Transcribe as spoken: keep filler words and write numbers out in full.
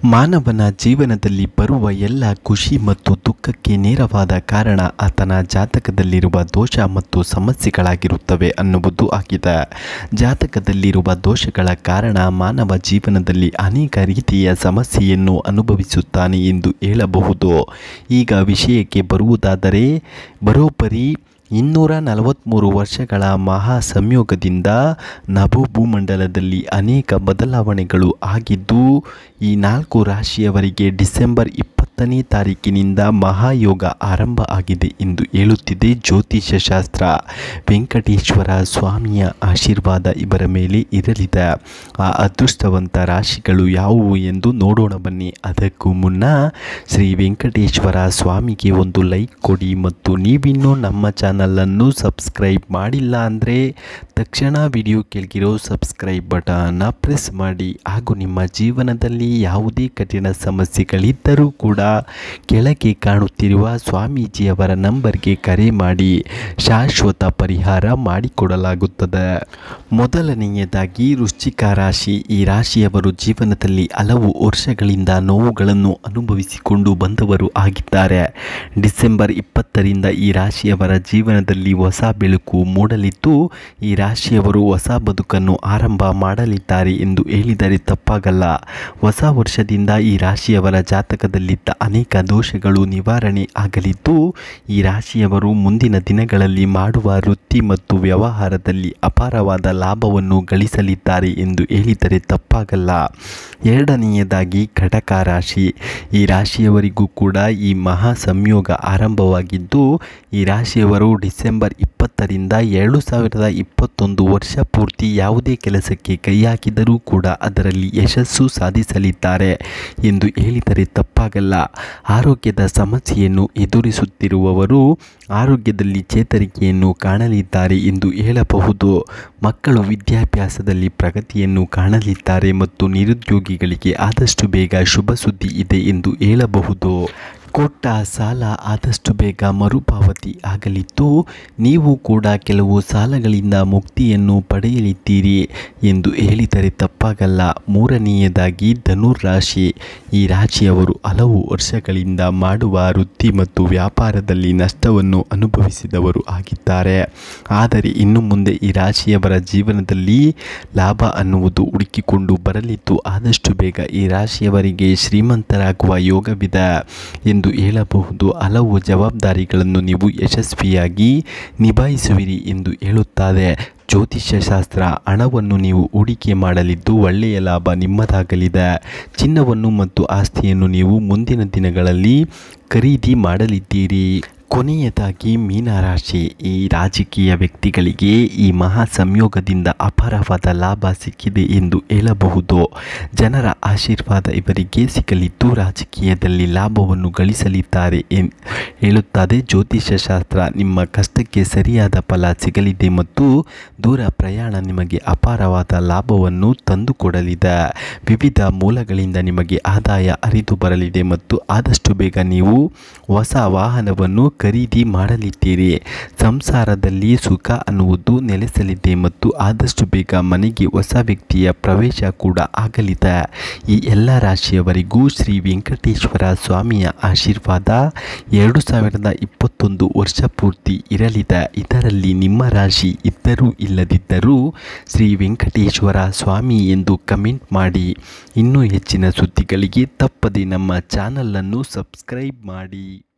ಮಾನವನ ಜೀವನದಲ್ಲಿ ಬರುವ ಎಲ್ಲ ಖುಷಿ ಮತ್ತು ದುಃಖಕ್ಕೆ ನೇರವಾದ ಕಾರಣ ಆತನ ಜಾತಕದಲ್ಲಿರುವ ದೋಷ ಮತ್ತು ಸಮಸ್ಯೆಗಳಾಗಿರುತ್ತವೆ ಅನ್ನುವುದು ಆಗಿದೆ. ಜಾತಕದಲ್ಲಿರುವ ದೋಷಗಳ ಕಾರಣ ಮಾನವ ಜೀವನದಲ್ಲಿ ಅನೇಕ ರೀತಿಯ ಸಮಸ್ಯೆಯನ್ನು ಅನುಭವಿಸುತ್ತಾನೆ ಎಂದು ಹೇಳಬಹುದು. ಈಗ ವಿಷಯಕ್ಕೆ ಬರುವುದಾದರೆ, ಬರೋಬ್ಬರಿ ಇನ್ನೂರ ನಲವತ್ತ್ಮೂರು ವರ್ಷಗಳ ಮಹಾ ಸಂಯೋಗದಿಂದ ನಭೋಭೂಮಂಡಲದಲ್ಲಿ ಅನೇಕ ಬದಲಾವಣೆಗಳು ಆಗಿದ್ದು, ಈ ನಾಲ್ಕು ರಾಶಿಯವರಿಗೆ ಡಿಸೆಂಬರ್ ಇಪ್ಪತ್ತನೇ ತಾರೀಕಿನಿಂದ ಮಹಾಯೋಗ ಆರಂಭ ಆಗಿದೆ ಎಂದು ಹೇಳುತ್ತಿದೆ ಜ್ಯೋತಿಷ್ಯ ಶಾಸ್ತ್ರ. ವೆಂಕಟೇಶ್ವರ ಸ್ವಾಮಿಯ ಆಶೀರ್ವಾದ ಇವರ ಮೇಲೆ ಇರಲಿದೆ. ಆ ಅದೃಷ್ಟವಂತ ರಾಶಿಗಳು ಯಾವುವು ಎಂದು ನೋಡೋಣ ಬನ್ನಿ. ಅದಕ್ಕೂ ಮುನ್ನ ಶ್ರೀ ವೆಂಕಟೇಶ್ವರ ಸ್ವಾಮಿಗೆ ಒಂದು ಲೈಕ್ ಕೊಡಿ ಮತ್ತು ನೀವಿನ್ನೂ ನಮ್ಮ ಚಾನಲನ್ನು ಸಬ್ಸ್ಕ್ರೈಬ್ ಮಾಡಿಲ್ಲ ಅಂದರೆ ತಕ್ಷಣ ವಿಡಿಯೋ ಕೆಳಗಿರೋ ಸಬ್ಸ್ಕ್ರೈಬ್ ಬಟನ್ನ ಪ್ರೆಸ್ ಮಾಡಿ. ಹಾಗೂ ನಿಮ್ಮ ಜೀವನದಲ್ಲಿ ಯಾವುದೇ ಕಠಿಣ ಸಮಸ್ಯೆಗಳಿದ್ದರೂ ಕೂಡ ಕೆಳಗೆ ಕಾಣುತ್ತಿರುವ ಸ್ವಾಮೀಜಿಯವರ ನಂಬರ್ಗೆ ಕರೆ ಮಾಡಿ ಶಾಶ್ವತ ಪರಿಹಾರ ಮಾಡಿಕೊಡಲಾಗುತ್ತದೆ. ಮೊದಲನೆಯದಾಗಿ ವೃಶ್ಚಿಕ ರಾಶಿ. ಈ ರಾಶಿಯವರು ಜೀವನದಲ್ಲಿ ಹಲವು ವರ್ಷಗಳಿಂದ ನೋವುಗಳನ್ನು ಅನುಭವಿಸಿಕೊಂಡು ಬಂದವರು ಆಗಿದ್ದಾರೆ. ಡಿಸೆಂಬರ್ ಇಪ್ಪತ್ತರಿಂದ ಈ ರಾಶಿಯವರ ಜೀವನದಲ್ಲಿ ಹೊಸ ಬೆಳಕು ಮೂಡಲಿದ್ದು, ಈ ರಾಶಿಯವರು ಹೊಸ ಬದುಕನ್ನು ಆರಂಭ ಮಾಡಲಿದ್ದಾರೆ ಎಂದು ಹೇಳಿದರೆ ತಪ್ಪಾಗಲ್ಲ. ಹೊಸ ವರ್ಷದಿಂದ ಈ ರಾಶಿಯವರ ಜಾತಕದಲ್ಲಿದ್ದ ಅನೇಕ ದೋಷಗಳು ನಿವಾರಣೆ ಆಗಲಿದ್ದು, ಈ ರಾಶಿಯವರು ಮುಂದಿನ ದಿನಗಳಲ್ಲಿ ಮಾಡುವ ವೃತ್ತಿ ಮತ್ತು ವ್ಯವಹಾರದಲ್ಲಿ ಅಪಾರವಾದ ಲಾಭವನ್ನು ಗಳಿಸಲಿದ್ದಾರೆ ಎಂದು ಹೇಳಿದರೆ ತಪ್ಪಾಗಲ್ಲ. ಎರಡನೆಯದಾಗಿ ಕಟಕ ರಾಶಿ. ಈ ರಾಶಿಯವರಿಗೂ ಕೂಡ ಈ ಮಹಾ ಸಂಯೋಗ ಆರಂಭವಾಗಿದ್ದು, ಈ ರಾಶಿಯವರು ಡಿಸೆಂಬರ್ ಇಪ್ಪತ್ತರಿಂದ ಎರಡು ಸಾವಿರದ ಇಪ್ಪತ್ತೊಂದು ವರ್ಷ ಪೂರ್ತಿ ಯಾವುದೇ ಕೆಲಸಕ್ಕೆ ಕೈ ಹಾಕಿದರೂ ಕೂಡ ಅದರಲ್ಲಿ ಯಶಸ್ಸು ಸಾಧಿಸಲಿದ್ದಾರೆ ಎಂದು ಹೇಳಿದರೆ ತಪ್ಪಾಗಲ್ಲ. ಆರೋಗ್ಯದ ಸಮಸ್ಯೆಯನ್ನು ಎದುರಿಸುತ್ತಿರುವವರು ಆರೋಗ್ಯದಲ್ಲಿ ಚೇತರಿಕೆಯನ್ನು ಕಾಣಲಿದ್ದಾರೆ ಎಂದು ಹೇಳಬಹುದು. ಮಕ್ಕಳು ವಿದ್ಯಾಭ್ಯಾಸದಲ್ಲಿ ಪ್ರಗತಿಯನ್ನು ಕಾಣಲಿದ್ದಾರೆ ಮತ್ತು ನಿರುದ್ಯೋಗಿಗಳಿಗೆ ಆದಷ್ಟು ಬೇಗ ಶುಭ ಸುದ್ದಿ ಇದೆ ಎಂದು ಹೇಳಬಹುದು. ಕೊಟ್ಟ ಸಾಲ ಆದಷ್ಟು ಬೇಗ ಮರುಪಾವತಿ ಆಗಲಿದ್ದು, ನೀವು ಕೂಡ ಕೆಲವು ಸಾಲಗಳಿಂದ ಮುಕ್ತಿಯನ್ನು ಪಡೆಯಲಿದ್ದೀರಿ ಎಂದು ಹೇಳಿದರೆ ತಪ್ಪಾಗಲ್ಲ. ಮೂರನೆಯದಾಗಿ ಧನುರ್ ರಾಶಿ. ಈ ರಾಶಿಯವರು ಹಲವು ವರ್ಷಗಳಿಂದ ಮಾಡುವ ವೃತ್ತಿ ಮತ್ತು ವ್ಯಾಪಾರದಲ್ಲಿ ನಷ್ಟವನ್ನು ಅನುಭವಿಸಿದವರು ಆಗಿದ್ದಾರೆ. ಆದರೆ ಇನ್ನು ಮುಂದೆ ಈ ರಾಶಿಯವರ ಜೀವನದಲ್ಲಿ ಲಾಭ ಅನ್ನುವುದು ಹುಡುಕಿಕೊಂಡು ಬರಲಿದ್ದು, ಆದಷ್ಟು ಬೇಗ ಈ ರಾಶಿಯವರಿಗೆ ಶ್ರೀಮಂತರಾಗುವ ಯೋಗವಿದೆ ಎಂದು ಹೇಳಬಹುದು. ಹಲವು ಜವಾಬ್ದಾರಿಗಳನ್ನು ನೀವು ಯಶಸ್ವಿಯಾಗಿ ನಿಭಾಯಿಸುವಿರಿ ಎಂದು ಹೇಳುತ್ತದೆ ಜ್ಯೋತಿಷ್ಯ ಶಾಸ್ತ್ರ. ಹಣವನ್ನು ನೀವು ಹೂಡಿಕೆ ಮಾಡಲಿದ್ದು, ಒಳ್ಳೆಯ ಲಾಭ ನಿಮ್ಮದಾಗಲಿದೆ. ಚಿನ್ನವನ್ನು ಮತ್ತು ಆಸ್ತಿಯನ್ನು ನೀವು ಮುಂದಿನ ದಿನಗಳಲ್ಲಿ ಖರೀದಿ ಮಾಡಲಿದ್ದೀರಿ. ಕೊನೆಯದಾಗಿ ಮೀನರಾಶಿ. ಈ ರಾಜಕೀಯ ವ್ಯಕ್ತಿಗಳಿಗೆ ಈ ಮಹಾ ಸಂಯೋಗದಿಂದ ಅಪಾರವಾದ ಲಾಭ ಸಿಕ್ಕಿದೆ ಎಂದು ಹೇಳಬಹುದು. ಜನರ ಆಶೀರ್ವಾದ ಇವರಿಗೆ ಸಿಗಲಿದ್ದು, ರಾಜಕೀಯದಲ್ಲಿ ಲಾಭವನ್ನು ಗಳಿಸಲಿದ್ದಾರೆ ಎಂದು ಹೇಳುತ್ತದೆ ಜ್ಯೋತಿಷ್ಯ ಶಾಸ್ತ್ರ. ನಿಮ್ಮ ಕಷ್ಟಕ್ಕೆ ಸರಿಯಾದ ಫಲ ಸಿಗಲಿದೆ ಮತ್ತು ದೂರ ಪ್ರಯಾಣ ನಿಮಗೆ ಅಪಾರವಾದ ಲಾಭವನ್ನು ತಂದುಕೊಡಲಿದೆ. ವಿವಿಧ ಮೂಲಗಳಿಂದ ನಿಮಗೆ ಆದಾಯ ಹರಿದು ಬರಲಿದೆ ಮತ್ತು ಆದಷ್ಟು ಬೇಗ ನೀವು ಹೊಸ ವಾಹನವನ್ನು ಖರೀದಿ ಮಾಡಲಿದ್ದೀರಿ. ಸಂಸಾರದಲ್ಲಿ ಸುಖ ಅನ್ನುವುದು ನೆಲೆಸಲಿದೆ ಮತ್ತು ಆದಷ್ಟು ಬೇಗ ಮನೆಗೆ ಹೊಸ ವ್ಯಕ್ತಿಯ ಪ್ರವೇಶ ಕೂಡ ಆಗಲಿದೆ. ಈ ಎಲ್ಲ ರಾಶಿಯವರಿಗೂ ಶ್ರೀ ವೆಂಕಟೇಶ್ವರ ಸ್ವಾಮಿಯ ಆಶೀರ್ವಾದ ಎರಡು ಸಾವಿರದ ಇಪ್ಪತ್ತೊಂದು ವರ್ಷ ಪೂರ್ತಿ ಇರಲಿದೆ. ಇದರಲ್ಲಿ ನಿಮ್ಮ ರಾಶಿ ಇದ್ದರೂ ಇಲ್ಲದಿದ್ದರೂ ಶ್ರೀ ವೆಂಕಟೇಶ್ವರ ಸ್ವಾಮಿ ಎಂದು ಕಮೆಂಟ್ ಮಾಡಿ. ಇನ್ನೂ ಹೆಚ್ಚಿನ ಸುದ್ದಿಗಳಿಗೆ ತಪ್ಪದೆ ನಮ್ಮ ಚಾನಲನ್ನು ಸಬ್ಸ್ಕ್ರೈಬ್ ಮಾಡಿ.